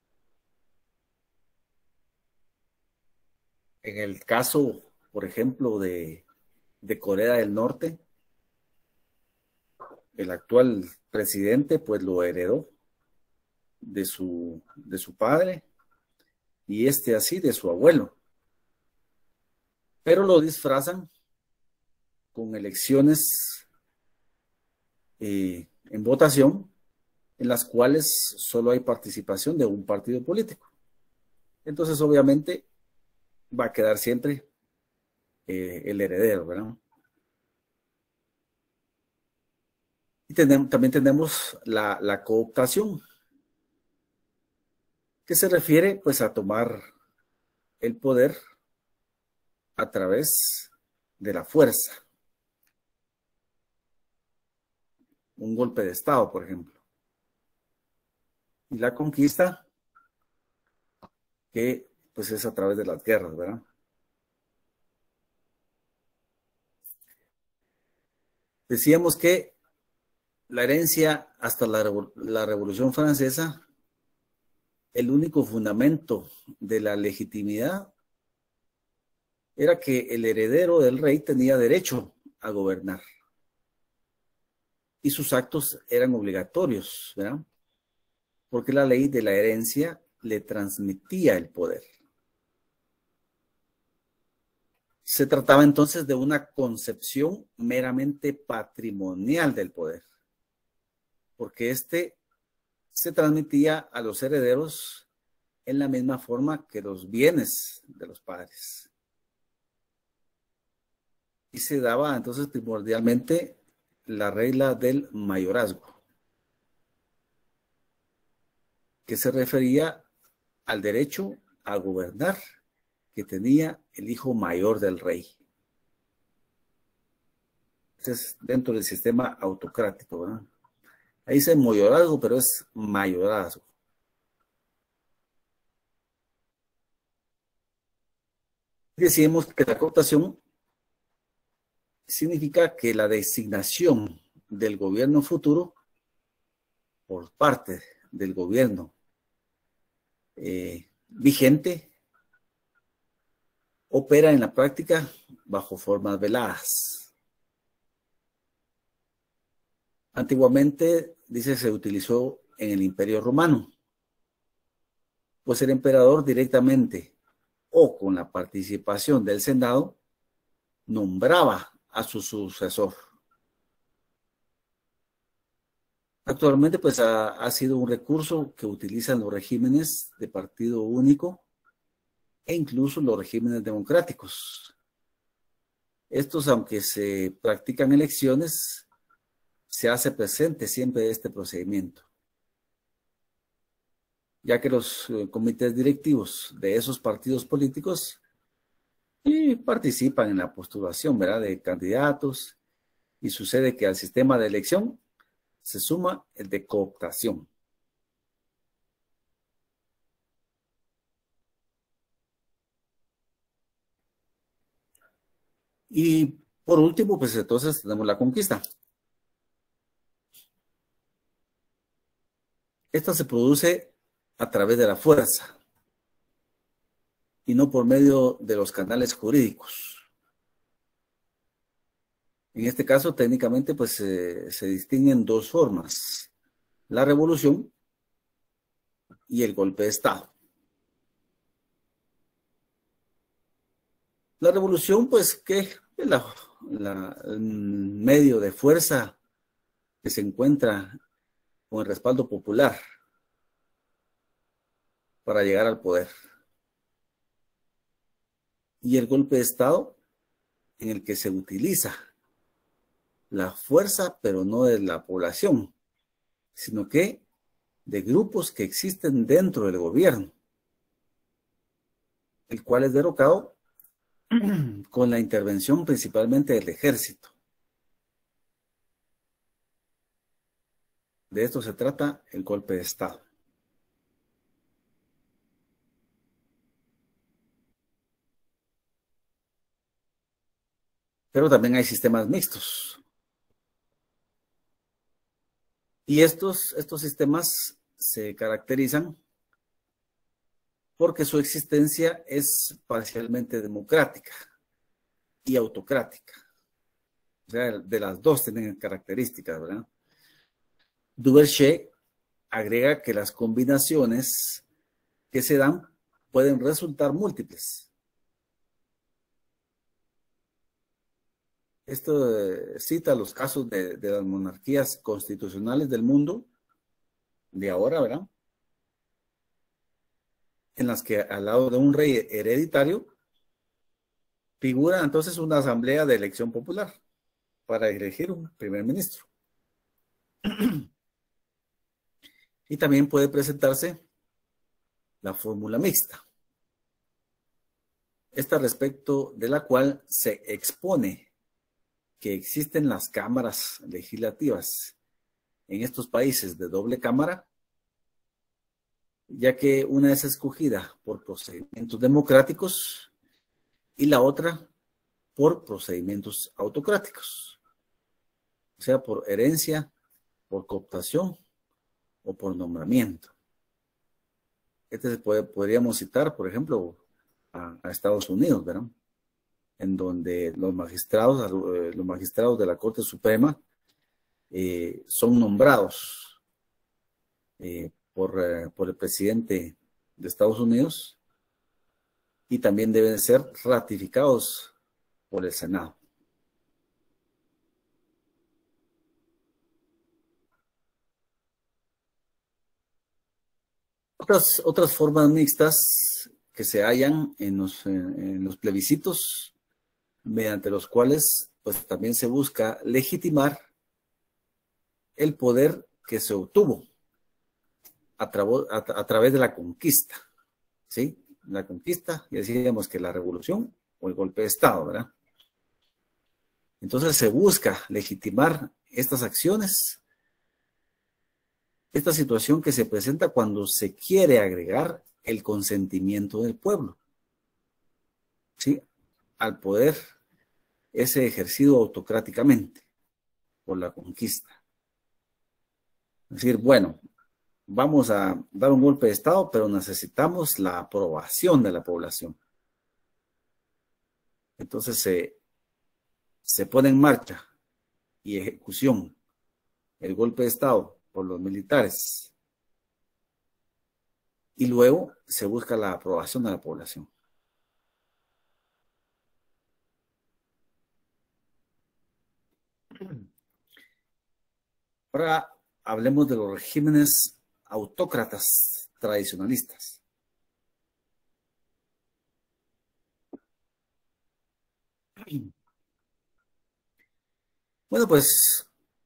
En el caso, por ejemplo, de Corea del Norte, el actual presidente pues lo heredó de su padre y así de su abuelo. Pero lo disfrazan con elecciones en votación en las cuales solo hay participación de un partido político. Entonces, obviamente, va a quedar siempre el heredero, ¿verdad? Y también tenemos la cooptación, que se refiere pues a tomar el poder a través de la fuerza. Un golpe de Estado, por ejemplo. Y la conquista, que pues es a través de las guerras, ¿verdad? Decíamos que la herencia hasta la Revolución Francesa, el único fundamento de la legitimidad era que el heredero del rey tenía derecho a gobernar. Y sus actos eran obligatorios, ¿verdad? Porque la ley de la herencia le transmitía el poder. Se trataba entonces de una concepción meramente patrimonial del poder, porque se transmitía a los herederos en la misma forma que los bienes de los padres. Y se daba entonces primordialmente la regla del mayorazgo, que se refería al derecho a gobernar que tenía el hijo mayor del rey. Este es dentro del sistema autocrático, ¿verdad? Ahí dice mayorazgo, pero es mayorazgo. Decimos que la cooptación significa que la designación del gobierno futuro por parte del gobierno vigente opera en la práctica bajo formas veladas. Antiguamente, dice, se utilizó en el Imperio Romano, pues el emperador directamente o con la participación del Senado nombraba a su sucesor. Actualmente, pues ha sido un recurso que utilizan los regímenes de partido único e incluso los regímenes democráticos. Estos, aunque se practican elecciones, se hace presente siempre este procedimiento, ya que los comités directivos de esos partidos políticos participan en la postulación, ¿verdad?, de candidatos, y sucede que al sistema de elección se suma el de cooptación. Y por último, pues entonces tenemos la conquista. Esta se produce a través de la fuerza y no por medio de los canales jurídicos. En este caso, técnicamente, pues se distinguen dos formas: la revolución y el golpe de Estado. La revolución, pues, que es el medio de fuerza que se encuentra con el respaldo popular para llegar al poder. Y el golpe de Estado, en el que se utiliza la fuerza, pero no de la población, sino que de grupos que existen dentro del gobierno, el cual es derrocado con la intervención principalmente del ejército. De esto se trata el golpe de Estado. Pero también hay sistemas mixtos. Y estos sistemas se caracterizan porque su existencia es parcialmente democrática y autocrática. O sea, de las dos tienen características, ¿verdad? Duverger agrega que las combinaciones que se dan pueden resultar múltiples. Esto cita los casos de las monarquías constitucionales del mundo de ahora, ¿verdad? En las que al lado de un rey hereditario figura entonces una asamblea de elección popular para elegir un primer ministro. Y también puede presentarse la fórmula mixta, esta respecto de la cual se expone que existen las cámaras legislativas en estos países de doble cámara, ya que una es escogida por procedimientos democráticos y la otra por procedimientos autocráticos, o sea, por herencia, por cooptación o por nombramiento. Podríamos citar, por ejemplo, a Estados Unidos, ¿verdad? En donde los magistrados de la Corte Suprema son nombrados por el presidente de Estados Unidos y también deben ser ratificados por el Senado. Otras formas mixtas que se hallan en los plebiscitos, mediante los cuales pues también se busca legitimar el poder que se obtuvo a través de la conquista, ¿sí? La conquista, y decíamos que la revolución o el golpe de Estado, ¿verdad? Entonces se busca legitimar estas acciones, esta situación que se presenta cuando se quiere agregar el consentimiento del pueblo, ¿sí? Al poder ese ejercido autocráticamente por la conquista. Es decir, bueno, vamos a dar un golpe de Estado, pero necesitamos la aprobación de la población. Entonces se pone en marcha y ejecución el golpe de Estado por los militares y luego se busca la aprobación de la población. Ahora hablemos de los regímenes autócratas tradicionalistas. Bueno, pues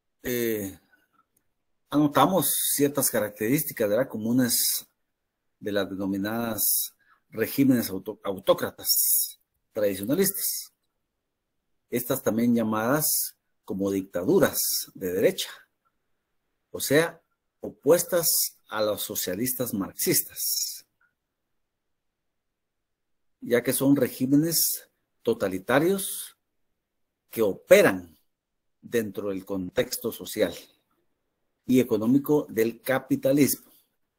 anotamos ciertas características, ¿verdad?, comunes de las denominadas regímenes autócratas tradicionalistas. Estas también llamadas como dictaduras de derecha, o sea, opuestas a los socialistas marxistas, ya que son regímenes totalitarios que operan dentro del contexto social y económico del capitalismo.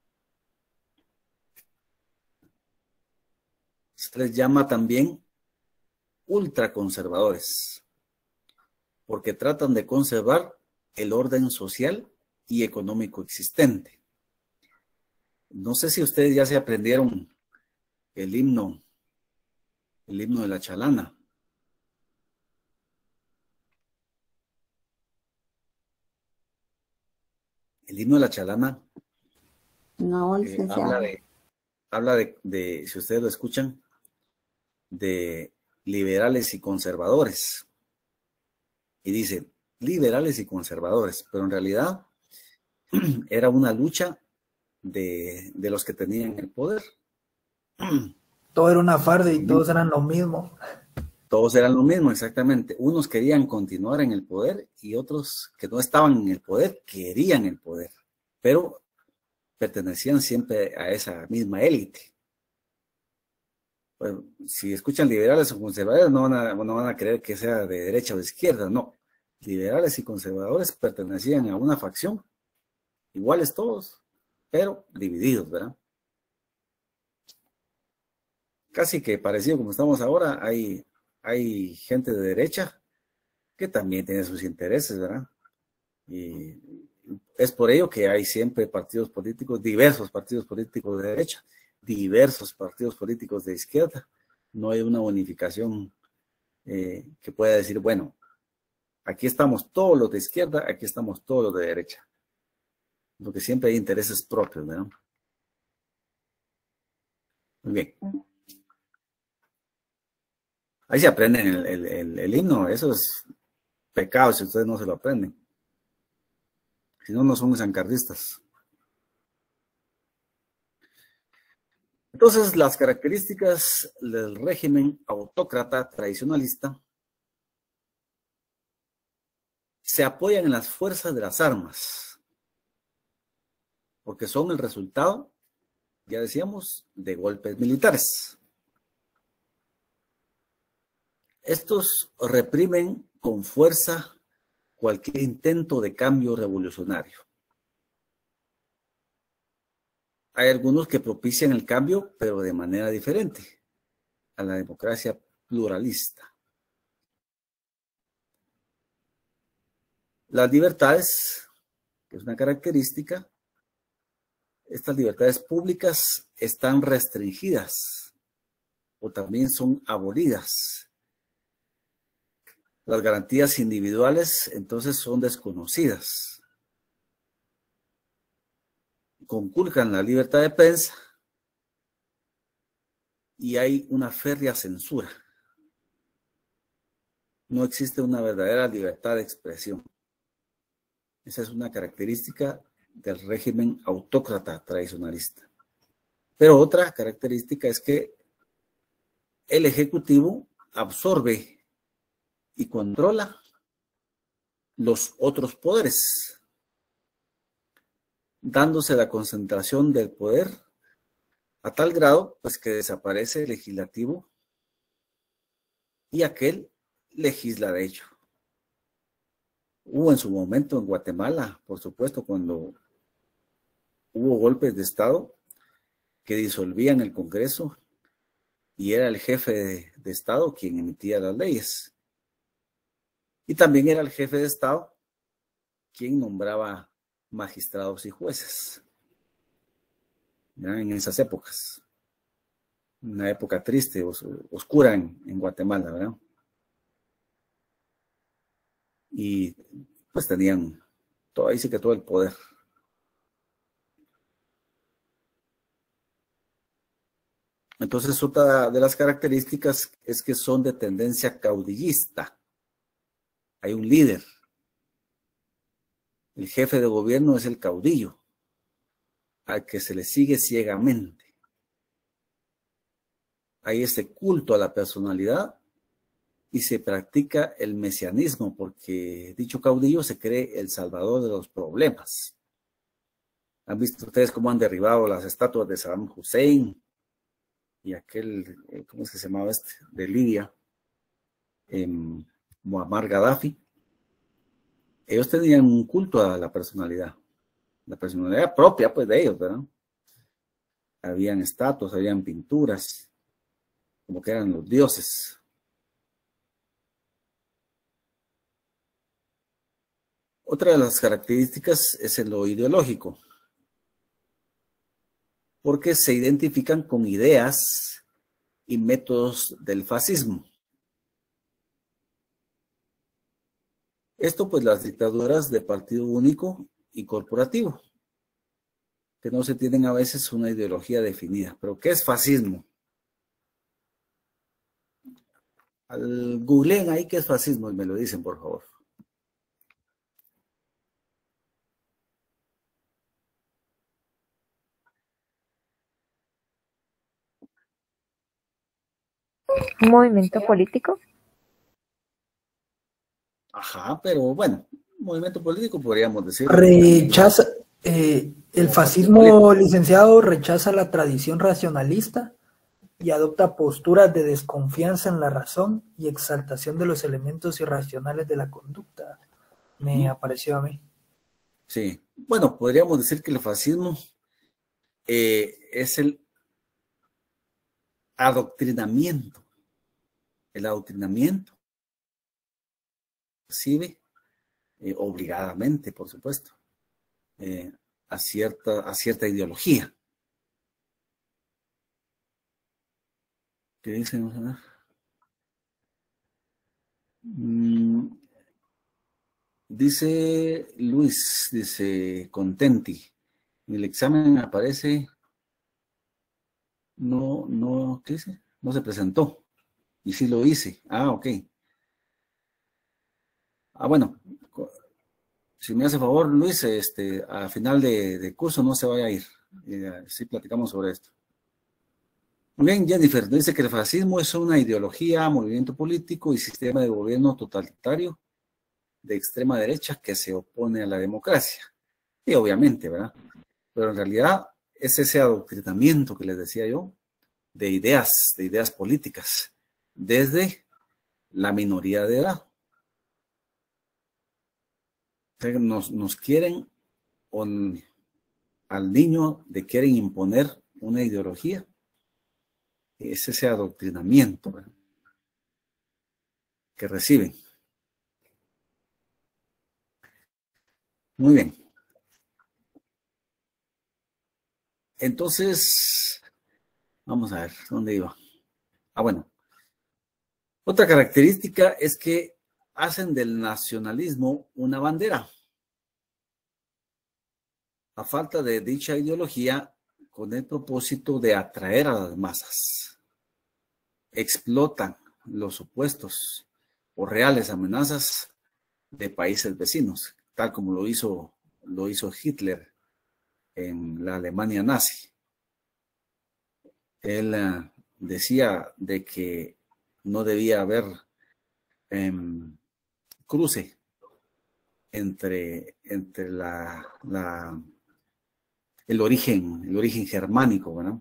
Se les llama también ultraconservadores, porque tratan de conservar el orden social y económico existente. No sé si ustedes ya se aprendieron el himno de la Chalana. El himno de la Chalana No, licenciado. habla de, si ustedes lo escuchan, de liberales y conservadores. Y dice, liberales y conservadores, pero en realidad era una lucha de los que tenían el poder. Todo era una farda y todos eran lo mismo. Todos eran lo mismo, exactamente. Unos querían continuar en el poder y otros que no estaban en el poder querían el poder, pero pertenecían siempre a esa misma élite. Pues, si escuchan liberales o conservadores, no van a creer que sea de derecha o de izquierda, no. Liberales y conservadores pertenecían a una facción, iguales todos, pero divididos, ¿verdad? Casi que parecido como estamos ahora, hay gente de derecha que también tiene sus intereses, ¿verdad? Y es por ello que hay siempre partidos políticos, diversos partidos políticos de derecha, diversos partidos políticos de izquierda. No hay una unificación que pueda decir, bueno, aquí estamos todos los de izquierda, aquí estamos todos los de derecha. Porque siempre hay intereses propios, ¿verdad? Muy bien. Ahí se aprenden el himno, eso es pecado si ustedes no se lo aprenden. Si no, no son sancarlistas. Entonces, las características del régimen autócrata tradicionalista se apoyan en las fuerzas de las armas, porque son el resultado, ya decíamos, de golpes militares. Estos reprimen con fuerza cualquier intento de cambio revolucionario. Hay algunos que propician el cambio, pero de manera diferente a la democracia pluralista. Las libertades, que es una característica, estas libertades públicas están restringidas o también son abolidas. Las garantías individuales entonces son desconocidas. Conculcan la libertad de prensa y hay una férrea censura. No existe una verdadera libertad de expresión. Esa es una característica del régimen autócrata tradicionalista. Pero otra característica es que el Ejecutivo absorbe y controla los otros poderes, dándose la concentración del poder a tal grado pues que desaparece el legislativo y aquel legisla de ello. Hubo en su momento en Guatemala, por supuesto, cuando hubo golpes de Estado que disolvían el Congreso y era el jefe de Estado quien emitía las leyes. Y también era el jefe de Estado quien nombraba magistrados y jueces. ¿Ya? En esas épocas. Una época triste, oscura en Guatemala, ¿verdad? Y pues tenían todo, ahí sí que todo el poder. Entonces, otra de las características es que son de tendencia caudillista. Hay un líder. El jefe de gobierno es el caudillo, al que se le sigue ciegamente. Hay este culto a la personalidad y se practica el mesianismo, porque dicho caudillo se cree el salvador de los problemas. ¿Han visto ustedes cómo han derribado las estatuas de Saddam Hussein y aquel, ¿cómo es que se llamaba este? De Libia, Muammar Gaddafi? Ellos tenían un culto a la personalidad propia pues de ellos, ¿verdad? Habían estatuas, habían pinturas, como que eran los dioses. Otra de las características es en lo ideológico, porque se identifican con ideas y métodos del fascismo. Esto pues las dictaduras de partido único y corporativo, que no se tienen a veces una ideología definida. ¿Pero qué es fascismo? Googleen ahí qué es fascismo y me lo dicen, por favor. ¿Un movimiento político? Ajá, pero bueno, movimiento político podríamos decir. Rechaza, el fascismo, licenciado, rechaza la tradición racionalista y adopta posturas de desconfianza en la razón y exaltación de los elementos irracionales de la conducta. Me apareció a mí. Sí, bueno, podríamos decir que el fascismo es el adoctrinamiento. El adoctrinamiento recibe obligadamente, por supuesto, a cierta ideología. ¿Qué dicen? Dice Luis, dice Contenti, en el examen aparece, ¿qué dice? No se presentó, y sí lo hice. Ah, ok. Ah, bueno, si me hace favor, Luis, a final de curso no se vaya a ir. Sí platicamos sobre esto. Muy bien, Jennifer, dice que el fascismo es una ideología, movimiento político y sistema de gobierno totalitario de extrema derecha que se opone a la democracia. Y obviamente, ¿verdad? Pero en realidad es ese adoctrinamiento que les decía yo, de ideas políticas, desde la minoría de edad. O sea, nos quieren, al niño le quieren imponer una ideología. Es ese adoctrinamiento, ¿verdad?, que reciben. Muy bien. Entonces, vamos a ver, ¿dónde iba? Ah, bueno. Otra característica es que hacen del nacionalismo una bandera. A falta de dicha ideología, con el propósito de atraer a las masas, explotan los supuestos o reales amenazas de países vecinos, tal como lo hizo Hitler en la Alemania nazi. Él decía de que no debía haber cruce entre el origen germánico, ¿verdad?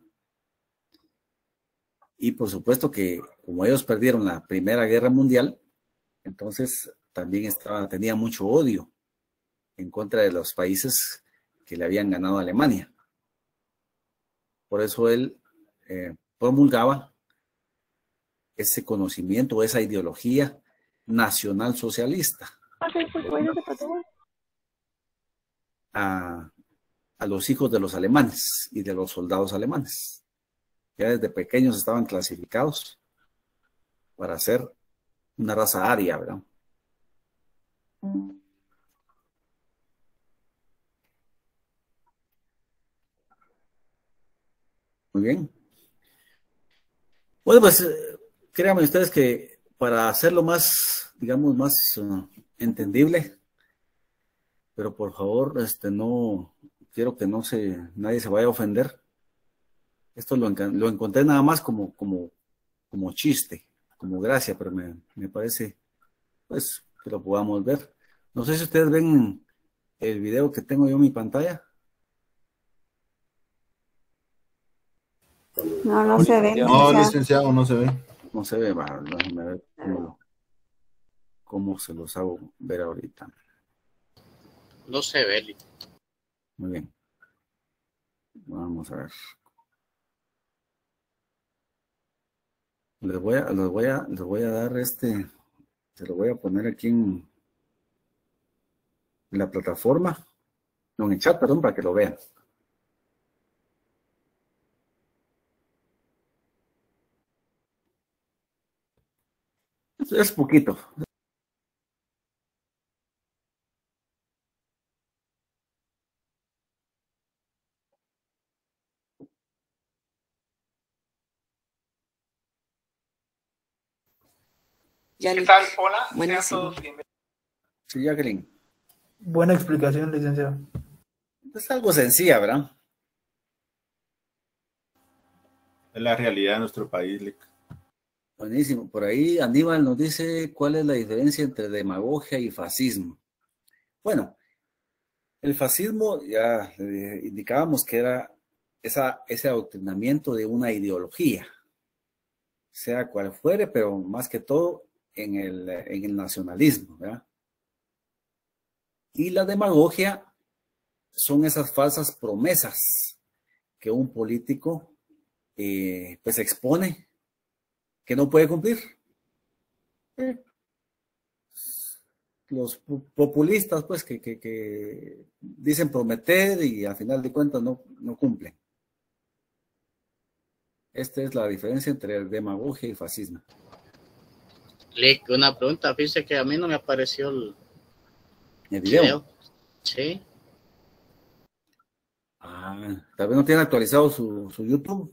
Y por supuesto que como ellos perdieron la Primera Guerra Mundial, entonces también tenía mucho odio en contra de los países que le habían ganado a Alemania. Por eso él promulgaba ese conocimiento, esa ideología nacional socialista a los hijos de los alemanes y de los soldados alemanes. Ya desde pequeños estaban clasificados para ser una raza aria, ¿verdad? Muy bien. Bueno, pues créanme ustedes que para hacerlo más, digamos, más entendible, pero por favor, no quiero que nadie se vaya a ofender. Esto lo encontré nada más como chiste, como gracia, pero me parece, pues, que lo podamos ver. No sé si ustedes ven el video que tengo yo en mi pantalla. No se ve. No, licenciado, no se ve. No se ve, déjenme ver cómo se los hago ver ahorita. No se ve. Muy bien. Vamos a ver. Les voy a dar se lo voy a poner aquí en la plataforma, no, en el chat, perdón, para que lo vean. Es poquito. ¿Qué tal? Hola. Buenísimo. Sí, Jacqueline. Buena explicación, licenciado. Es algo sencilla, ¿verdad? Es la realidad de nuestro país, Lic. Buenísimo. Por ahí Aníbal nos dice cuál es la diferencia entre demagogia y fascismo. Bueno, el fascismo ya indicábamos que era ese adoctrinamiento de una ideología, sea cual fuere, pero más que todo en el nacionalismo, ¿verdad? Y la demagogia son esas falsas promesas que un político pues expone que no puede cumplir. Los populistas pues que dicen prometer y al final de cuentas no cumplen. Esta es la diferencia entre demagogia y fascismo. Lick, una pregunta, fíjese que a mí no me apareció el video. Sí. Tal vez no tiene actualizado su YouTube.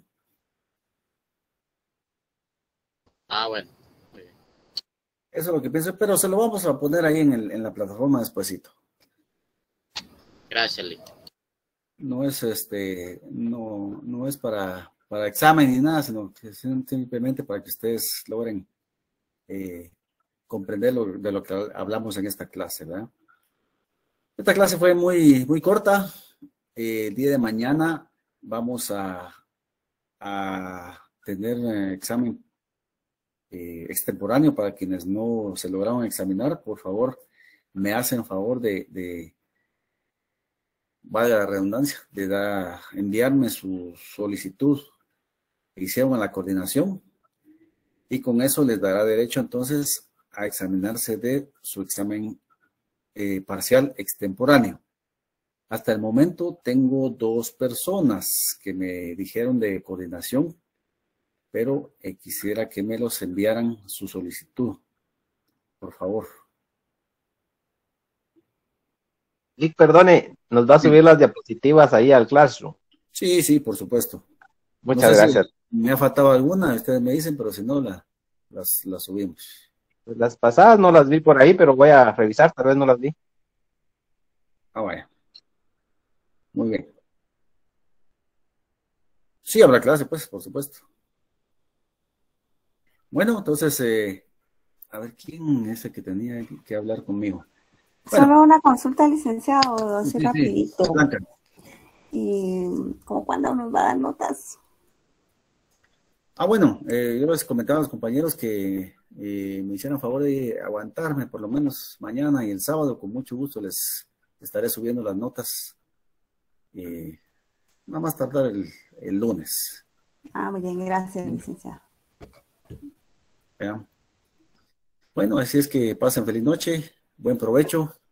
Bueno. Eso es lo que pienso, pero se lo vamos a poner ahí en la plataforma despuesito. Gracias, Lick. No es no es para examen ni nada, sino que simplemente para que ustedes logren comprender de lo que hablamos en esta clase, ¿verdad? Esta clase fue muy corta. El día de mañana vamos a tener examen extemporáneo para quienes no se lograron examinar. Por favor, me hacen favor de valga la redundancia, de enviarme su solicitud que hicieron a la coordinación y con eso les dará derecho entonces a examinarse de su examen parcial extemporáneo. Hasta el momento tengo 2 personas que me dijeron de coordinación, pero quisiera que me los enviaran su solicitud, por favor. Lick, perdone, ¿nos va a subir las diapositivas ahí al Classroom? Sí, por supuesto. Muchas gracias. Si me ha faltado alguna, ustedes me dicen, pero si no, las subimos. Pues las pasadas no las vi por ahí, pero voy a revisar, tal vez no las vi. Vaya. Muy bien. Sí, habrá clase, pues, por supuesto. Bueno, entonces, a ver, ¿quién es el que tenía que hablar conmigo? Bueno, Solo una consulta, licenciado, así sí, rapidito. Blanca. ¿Y como cuándo nos va a dar notas? Bueno, yo les comentaba a los compañeros que me hicieran favor de aguantarme por lo menos mañana y el sábado. Con mucho gusto les estaré subiendo las notas. Nada más tardar el lunes. Muy bien, gracias, licenciado. ¿Ya? Bueno, así es que pasen feliz noche, buen provecho